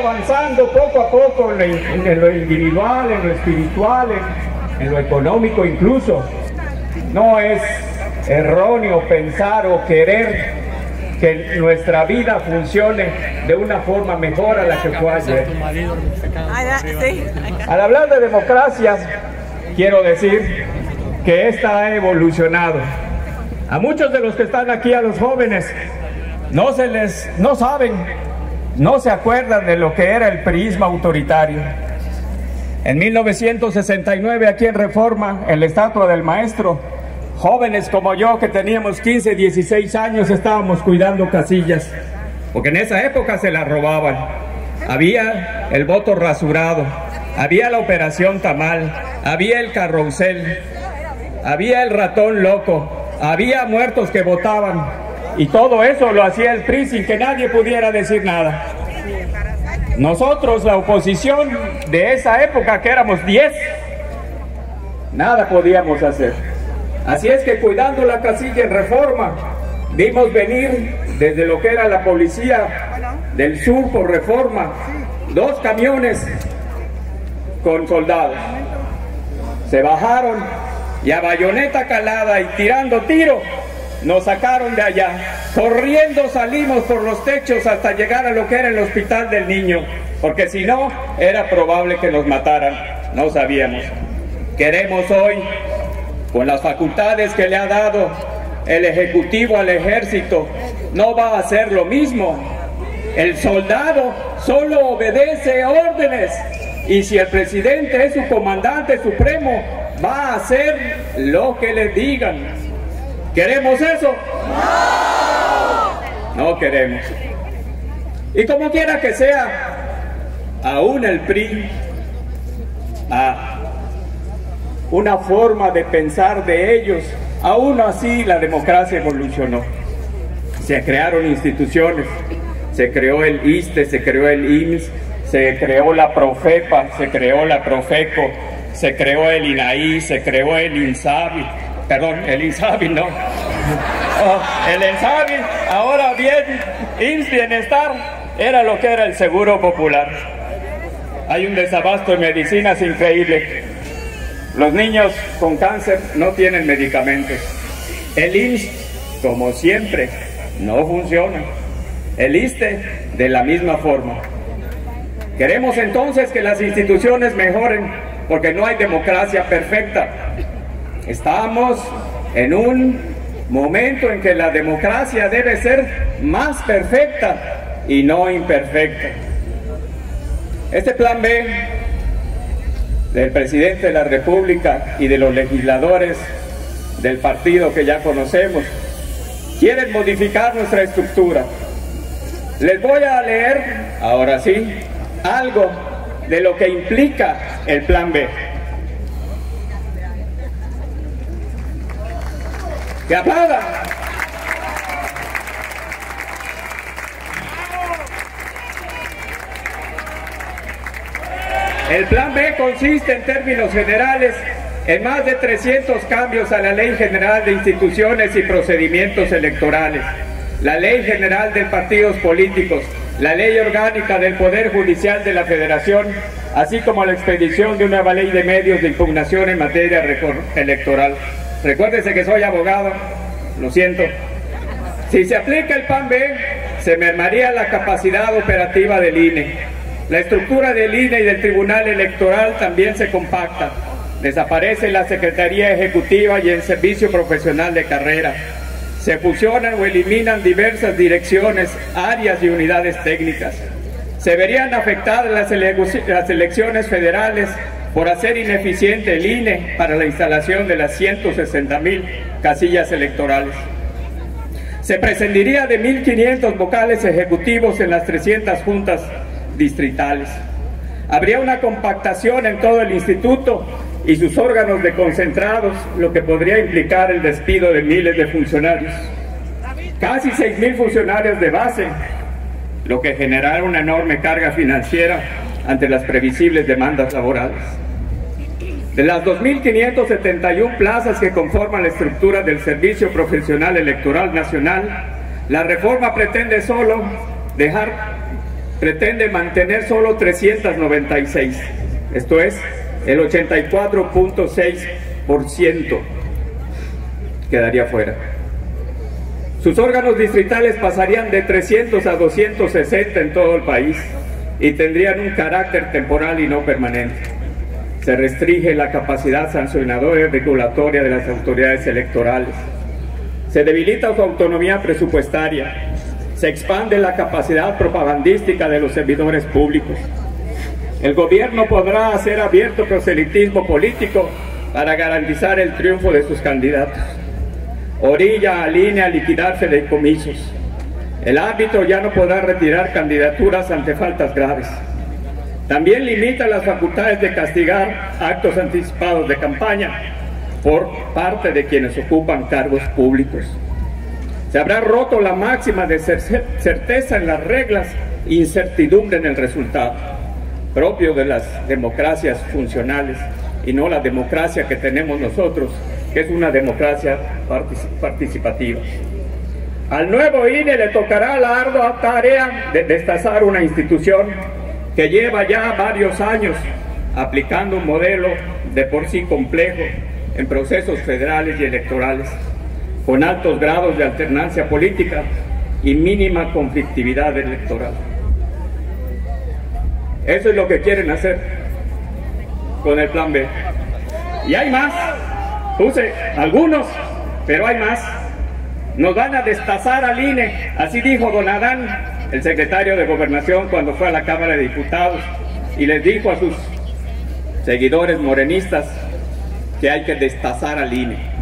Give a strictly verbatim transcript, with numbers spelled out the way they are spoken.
avanzando poco a poco en lo, en lo individual, en lo espiritual, en, en lo económico incluso. No es erróneo pensar o querer que nuestra vida funcione de una forma mejor a la que fue ayer. Al hablar de democracia, quiero decir que esta ha evolucionado. A muchos de los que están aquí, a los jóvenes, no se les, no saben, no se acuerdan de lo que era el priismo autoritario. En mil novecientos sesenta y nueve, aquí en Reforma, en la estatua del maestro, jóvenes como yo que teníamos quince, dieciséis años estábamos cuidando casillas, porque en esa época se las robaban. Había el voto rasurado, había la operación tamal, había el carrusel, había el ratón loco, había muertos que votaban, y todo eso lo hacía el P R I sin que nadie pudiera decir nada. Nosotros, la oposición de esa época, que éramos diez, nada podíamos hacer. Así es que cuidando la casilla en Reforma, vimos venir desde lo que era la policía del sur por Reforma, dos camiones con soldados. Se bajaron y a bayoneta calada y tirando tiro, nos sacaron de allá. Corriendo salimos por los techos hasta llegar a lo que era el hospital del niño, porque si no, era probable que nos mataran. No sabíamos. Queremos hoy, con las facultades que le ha dado el Ejecutivo al Ejército, no va a hacer lo mismo. El soldado solo obedece órdenes, y si el presidente es su comandante supremo, va a hacer lo que le digan. ¿Queremos eso? No. No queremos. Y como quiera que sea, aún el P R I, a una forma de pensar de ellos, aún así la democracia evolucionó. Se crearon instituciones, se creó el I S S S T E, se creó el I M S S, se creó la Profepa, se creó la Profeco, se creó el INAI, se creó el INSABI, perdón, el INSABI no, oh, el INSABI, ahora bien, I M S S Bienestar, era lo que era el Seguro Popular. Hay un desabasto de medicinas increíble. Los niños con cáncer no tienen medicamentos. El I M S S, como siempre, no funciona. El I S S S T E, de la misma forma. Queremos entonces que las instituciones mejoren, porque no hay democracia perfecta. Estamos en un momento en que la democracia debe ser más perfecta y no imperfecta. Este plan B del presidente de la República y de los legisladores del partido que ya conocemos quieren modificar nuestra estructura. Les voy a leer, ahora sí, algo de lo que implica el plan B. ¡Que aplaudan! El plan B consiste en términos generales en más de trescientos cambios a la Ley General de Instituciones y Procedimientos Electorales, la Ley General de Partidos Políticos, la Ley Orgánica del Poder Judicial de la Federación, así como la expedición de una nueva ley de medios de impugnación en materia electoral. Recuérdense que soy abogado, lo siento. Si se aplica el plan B, se mermaría la capacidad operativa del I N E. La estructura del I N E y del Tribunal Electoral también se compacta. Desaparece la Secretaría Ejecutiva y el Servicio Profesional de Carrera. Se fusionan o eliminan diversas direcciones, áreas y unidades técnicas. Se verían afectadas las, ele las elecciones federales por hacer ineficiente el I N E para la instalación de las ciento sesenta mil casillas electorales. Se prescindiría de mil quinientos vocales ejecutivos en las trescientas juntas distritales. Habría una compactación en todo el instituto y sus órganos desconcentrados, lo que podría implicar el despido de miles de funcionarios. Casi seis mil funcionarios de base, lo que generará una enorme carga financiera ante las previsibles demandas laborales. De las dos mil quinientas setenta y una plazas que conforman la estructura del Servicio Profesional Electoral Nacional, la reforma pretende solo dejar pretende mantener solo trescientas noventa y seis, esto es, el ochenta y cuatro punto seis por ciento quedaría fuera. Sus órganos distritales pasarían de trescientos a doscientos sesenta en todo el país y tendrían un carácter temporal y no permanente. Se restringe la capacidad sancionadora y regulatoria de las autoridades electorales. Se debilita su autonomía presupuestaria. Se expande la capacidad propagandística de los servidores públicos. El gobierno podrá hacer abierto proselitismo político para garantizar el triunfo de sus candidatos. Orilla al I N E a liquidar fideicomisos. El árbitro ya no podrá retirar candidaturas ante faltas graves. También limita las facultades de castigar actos anticipados de campaña por parte de quienes ocupan cargos públicos. Se habrá roto la máxima de certeza en las reglas e incertidumbre en el resultado, propio de las democracias funcionales y no la democracia que tenemos nosotros, que es una democracia participativa. Al nuevo I N E le tocará la ardua tarea de destazar una institución que lleva ya varios años aplicando un modelo de por sí complejo en procesos federales y electorales, con altos grados de alternancia política y mínima conflictividad electoral. Eso es lo que quieren hacer con el plan B. Y hay más, puse algunos, pero hay más. Nos van a destazar al I N E, así dijo don Adán, el secretario de Gobernación, cuando fue a la Cámara de Diputados, y les dijo a sus seguidores morenistas que hay que destazar al I N E.